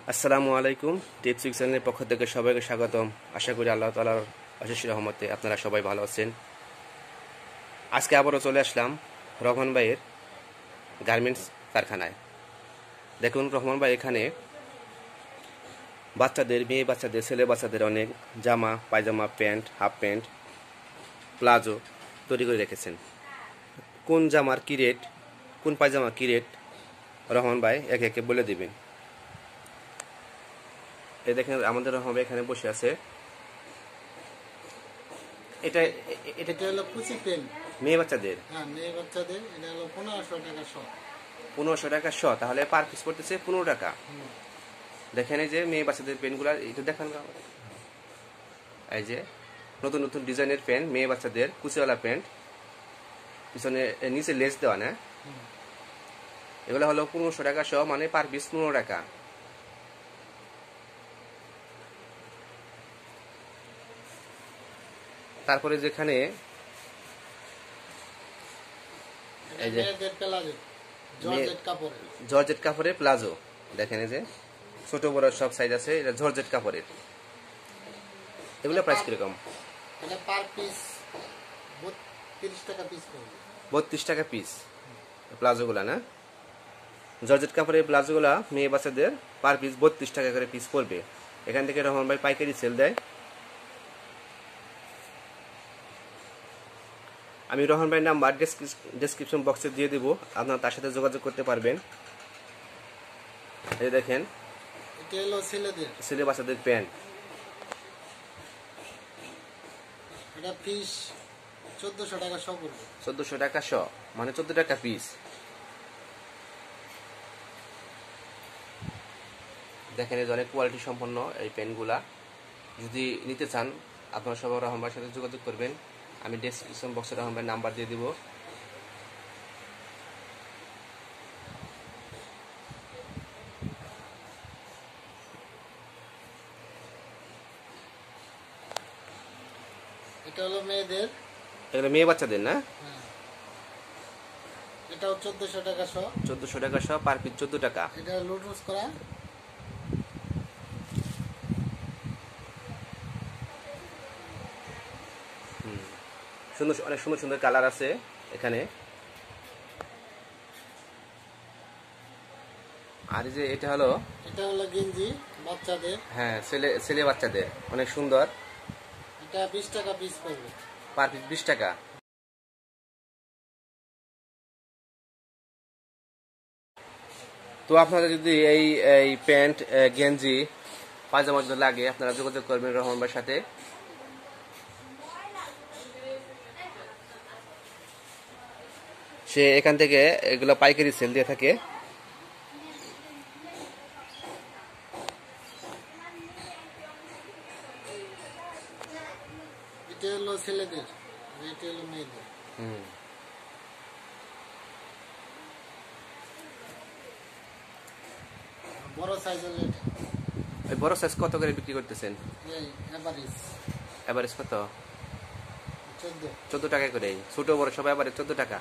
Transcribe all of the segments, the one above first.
আসসালামু আলাইকুম। টিপস চ্যানেলের পক্ষ থেকে সবাইকে স্বাগতম। আশা করি আল্লাহ তাআলার অশেষ রহমতে আপনারা সবাই ভালো আছেন। আজকে আবারও চলে আসলাম রহমান ভাইয়ের গার্মেন্টস কারখানায়। দেখুন রহমান ভাই এখানে বাচ্চাদের, মেয়ে বাচ্চাদের, ছেলে বাচ্চাদের অনেক জামা, পায়জামা, প্যান্ট, হাফ প্যান্ট, প্লাজো তৈরি করে রেখেছেন। কোন জামার কী রেট, কোন পায়জামা কী রেট রহমান ভাই একে একে বলে দিবেন। এই দেখেন আমাদের রহমান ভাই এখানে বসে আছে। এটা এটা এটা হলো কুচি পেন। মেয়ে বাচ্চাদের। হ্যাঁ, মেয়ে বাচ্চাদের এটা হলো 1500 টাকা শ। 1500 টাকা শ, তাহলে পার পিস পড়তেছে 15 টাকা। দেখেন এই যে মেয়ে বাচ্চাদের পেনগুলো, এটা দেখেন এই যে নতুন নতুন ডিজাইনের পেন, মেয়ে বাচ্চাদের কুচিওয়ালা প্যান্ট, পিছনে নিচে লেস দেওয়া না, এগুলো হলো 1500 টাকা শ, মানে পার পিস 15 টাকা। তারপরে যেখানে এই যে জর্জেট কাপড়ের প্লাজো, দেখেন এই যে ছোট বড় সব সাইজ আছে। এটা জর্জেট কাপড়ের। এগুলো প্রাইস কিরকম? এটা পার পিস 32 টাকা পিস পড়বে। 32 টাকা পিস প্লাজোগুলা না? জর্জেট কাপড়ের প্লাজোগুলা মেয়ে বাচ্চাদের পার পিস 32 টাকা করে পিস পড়বে। এখান থেকে রহমান ভাই পাইকারি সেল দেয়। আমি রহমান ভাইয়ের নাম্বার ডেসক্রিপশন বক্সে দিয়ে দিব, আপনারা তার সাথে যোগাযোগ করতে পারবেন। এই দেখেন এটা হলো ছেলেদের, ছেলে বাচ্চাদের প্যান্ট। এটা পিস 1400 টাকা শ পড়বে। 1400 টাকা শ, মানে 14 টাকা পিস। দেখেন এই অনেক কোয়ালিটি সম্পন্ন এই পেনগুলা। যদি নিতে চান আপনারা সবাই রহমান ভাইয়ের সাথে যোগাযোগ করবেন। আমি ডেসক্রিপশন বক্সে রহমান ভাইয়ের নাম্বার দিয়ে দিব। এটা হলো মেয়েদের, এগুলো মেয়ে বাচ্চাদের না? হ্যাঁ, এটাও 1400 টাকা শ। 1400 টাকা শ, পার পিস 14 টাকা। এটা লুটুস করা। সুন্দর, অনেক সুন্দর সুন্দর কালার আছে এখানে। আর এই যে এটা হলো গেঞ্জি বাচ্চাদের। হ্যাঁ, ছেলে বাচ্চাদের অনেক সুন্দর। এটা 20 টাকা পিস পড়বে। পার পিস 20 টাকা। তো আপনারা যদি এই এই প্যান্ট, গেঞ্জি, পায়জামা যদি লাগে আপনারা যোগাযোগ করবেন রহমান ভাইয়ের সাথে। সে এখান থেকে এগুলো পাইকারি সেল দিয়ে থাকে। এটা হলো ছেলেদের, এটা হলো মেয়েদের। বড় সাইজের লেট। ওই বড় সাইজ কত করে বিক্রি করতেছেন? এই এভারেজ কত? 14। 14 টাকা করে। ছোট বড় সব এভারেজ 14 টাকা।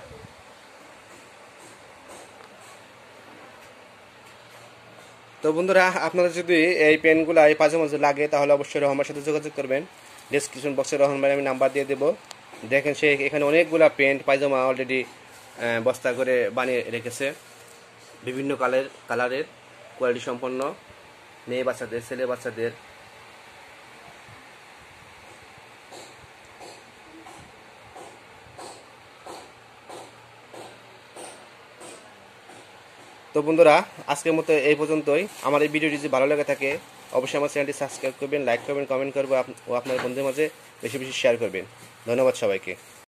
তো বন্ধুরা, আপনারা যদি এই পেনগুলো, এই পায়জামা লাগে তাহলে অবশ্যই রহমানের সাথে যোগাযোগ করবেন। ডেসক্রিপশন বক্সে রহমান ভাই আমি নাম্বার দিয়ে দেবো। দেখেন সে এখানে অনেকগুলা প্যান্ট পায়জামা অলরেডি বস্তা করে বানিয়ে রেখেছে, বিভিন্ন কালারের, কোয়ালিটি সম্পন্ন, মেয়ে বাচ্চাদের, ছেলে বাচ্চাদের। তো বন্ধুরা, আজকের মতো এই পর্যন্তই। আমার এই ভিডিওটি যদি ভালো লেগে থাকে অবশ্যই আমার চ্যানেলটি সাবস্ক্রাইব করবেন, লাইক করবেন, কমেন্ট করবেন ও আপনার বন্ধুদের মাঝে বেশি বেশি শেয়ার করবেন। ধন্যবাদ সবাইকে।